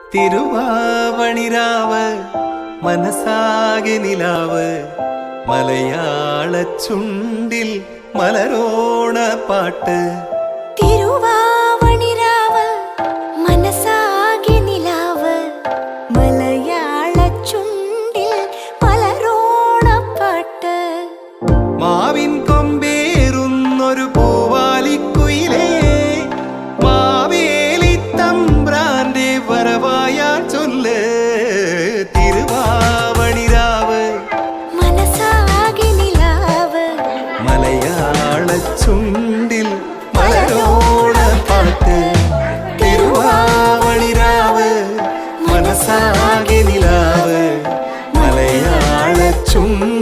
തിരുവാവണിരാവ് മനസാകെ നിലാവ് മലയാള ചുണ്ടിൽ മലരോണ പാട്ട് തിരുവാവണിരാവ് മനസാകെ നിലാവ് മലയാള ചുണ്ടിൽ മലരോണ പാട്ട് മാവിൻ കൊമ്പേറുന്നൊരു പൂവാലിക്കുയിലേ മാവേലി തമ്പ്രാന്റെ വരവായാ ചൊല്ല് തിരുവാവണിരാവ് മനസാകെ നിലാവ് മലയാള ചുണ്ടിൽ മലരോണ പാട്ട് തിരുവാവണിരാവ് മനസാകെ നിലാവ് മലയാള ചുണ്ടിൽ